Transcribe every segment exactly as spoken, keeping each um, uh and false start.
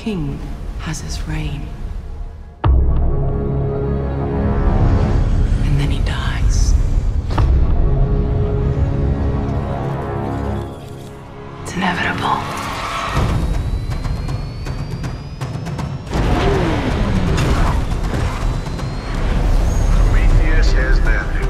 king has his reign. And then he dies. It's inevitable. Prometheus has landed.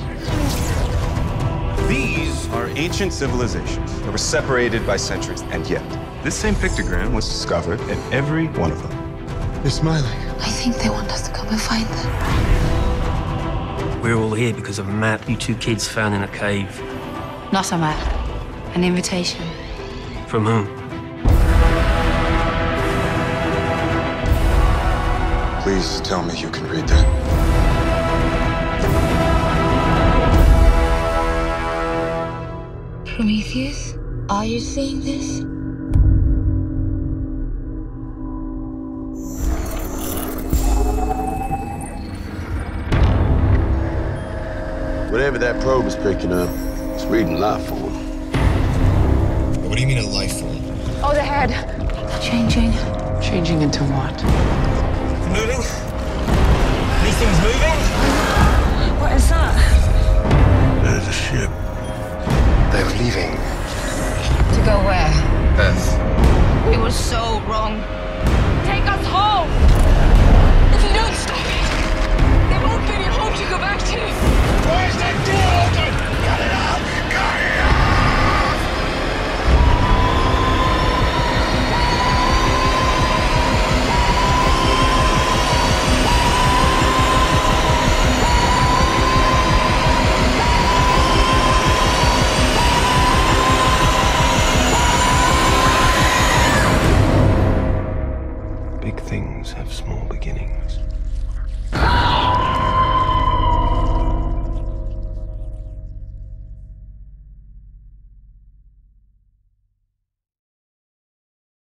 These are ancient civilizations that were separated by centuries, and yet this same pictogram was discovered in every one of them. They're smiling. I think they want us to come and find them. We're all here because of a map you two kids found in a cave. Not a map. An invitation. From whom? Please tell me you can read that. Prometheus, are you seeing this? Whatever that probe is picking up, it's reading life form. What do you mean a life form? Oh, the head. Changing. Changing into what? Moving? These things moving? What is that? There's a ship. They were leaving. To go where? Earth. We were so wrong. Take us home! If you don't stop it, there won't be any home to go back to. Where's that door open? Cut it off! Cut it off! Big things have small beginnings.